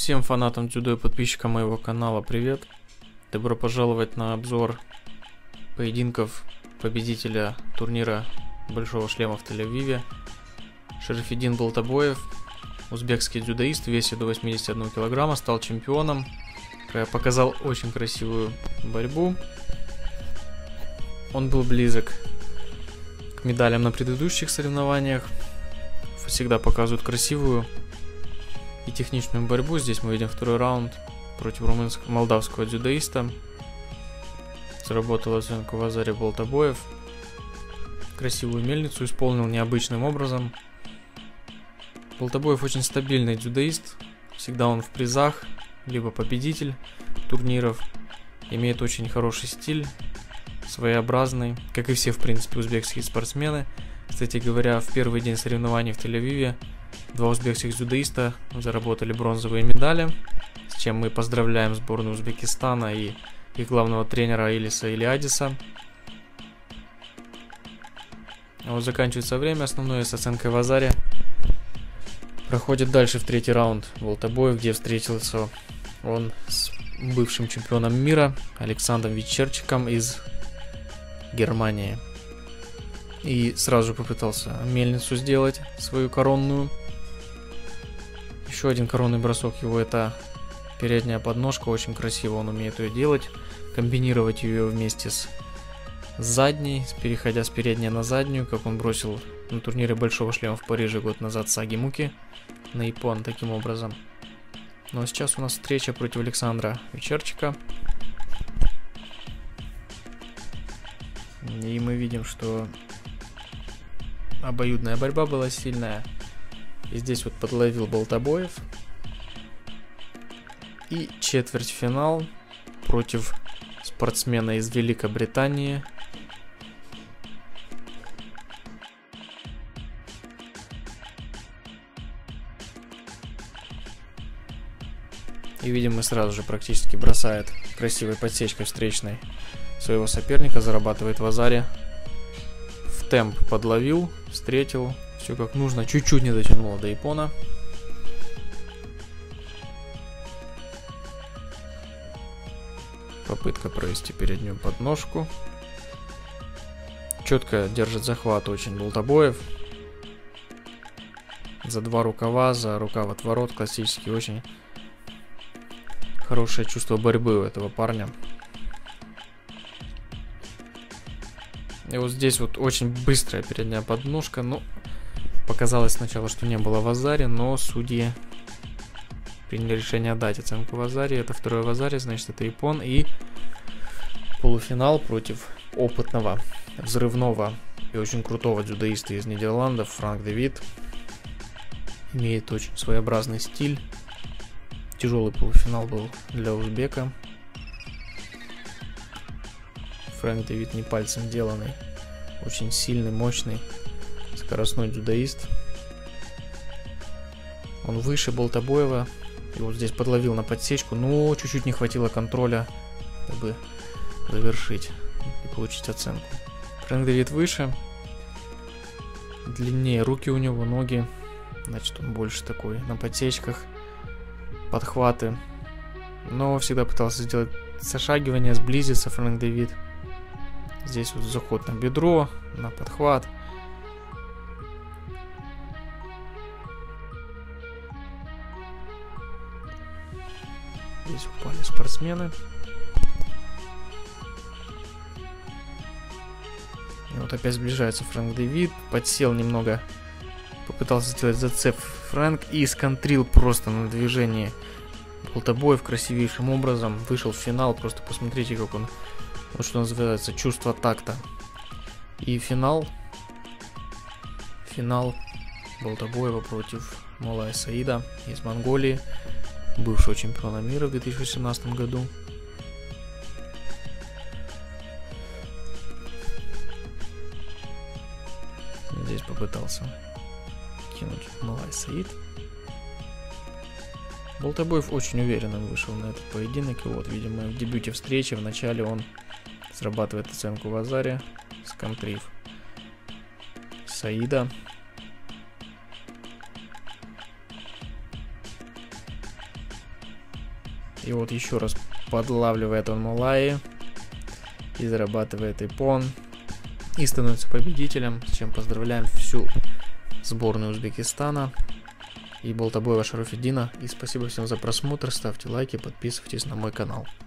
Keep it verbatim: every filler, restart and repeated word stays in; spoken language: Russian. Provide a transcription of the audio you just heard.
Всем фанатам дзюдо и подписчикам моего канала привет! Добро пожаловать на обзор поединков победителя турнира Большого Шлема в Тель-Авиве. Шарафиддин Болтобоев, узбекский дзюдоист в весе до восьмидесяти одного килограмма, стал чемпионом. Показал очень красивую борьбу. Он был близок к медалям на предыдущих соревнованиях. Всегда показывают красивую и техничную борьбу. Здесь мы видим второй раунд против румынского, молдавского дзюдоиста. Заработал оценку в Азаре Болтобоев. Красивую мельницу исполнил необычным образом. Болтобоев очень стабильный дзюдоист. Всегда он в призах, либо победитель турниров. Имеет очень хороший стиль, своеобразный, как и все, в принципе, узбекские спортсмены. Кстати говоря, в первый день соревнований в Тель-Авиве два узбекских дзюдоиста заработали бронзовые медали, с чем мы поздравляем сборную Узбекистана и их главного тренера Илиса Илиадиса. А вот заканчивается время основное с оценкой в Азаре. Проходит дальше в третий раунд Болтобоев, где встретился он с бывшим чемпионом мира Александром Вечерчиком из Германии. И сразу же попытался мельницу сделать, свою коронную. Еще один коронный бросок его — это передняя подножка. Очень красиво он умеет ее делать. Комбинировать ее вместе с задней, переходя с передней на заднюю, как он бросил на турнире Большого Шлема в Париже год назад Саги Муки на япон таким образом. Ну а сейчас у нас встреча против Александра Вечерчика. И мы видим, что обоюдная борьба была сильная. И здесь вот подловил Болтобоев. И четвертьфинал против спортсмена из Великобритании. И видим, мы сразу же практически бросает красивой подсечкой встречной своего соперника, зарабатывает в Азаре. В темп подловил, встретил, все как нужно, чуть-чуть не дотянуло до япона. Попытка провести переднюю подножку. Четко держит захват очень Болтобоев. За два рукава, за рукав отворот, классический, очень хорошее чувство борьбы у этого парня. И вот здесь вот очень быстрая передняя подножка. Ну, показалось сначала, что не было в Азаре, но судьи приняли решение дать оценку в Азаре. Это второй в Азаре, значит, это япон. И полуфинал против опытного, взрывного и очень крутого дзюдоиста из Нидерландов Франк де Вит. Имеет очень своеобразный стиль. Тяжелый полуфинал был для узбека. Франк де Вит не пальцем деланный, очень сильный, мощный, скоростной дзюдоист. Он выше Болтобоева. И вот здесь подловил на подсечку, но чуть-чуть не хватило контроля, чтобы завершить и получить оценку. Франк де Вит выше, длиннее руки у него, ноги, значит, он больше такой на подсечках, подхваты. Но всегда пытался сделать сошагивание, сблизиться Франк де Вит. Здесь вот заход на бедро, на подхват. Здесь упали спортсмены. И вот опять сближается Франк де Вит. Подсел немного. Попытался сделать зацеп Франк и сконтрил просто на движении Болтобоев красивейшим образом. Вышел в финал. Просто посмотрите, как он... Вот что называется чувство такта. И финал. Финал Болтобоева против Молая Саида из Монголии, бывшего чемпиона мира в две тысячи восемнадцатом году. Здесь попытался кинуть Молай Саид. Болтобоев очень уверенно вышел на этот поединок. И вот, видимо, в дебюте встречи в начале он срабатывает оценку в Азаре, сконтрив Саида. И вот еще раз подлавливает он Малайи. И зарабатывает иппон. И становится победителем, с чем поздравляем всю сборную Узбекистана и Болтобоева Шарафетдина. И спасибо всем за просмотр, ставьте лайки, подписывайтесь на мой канал.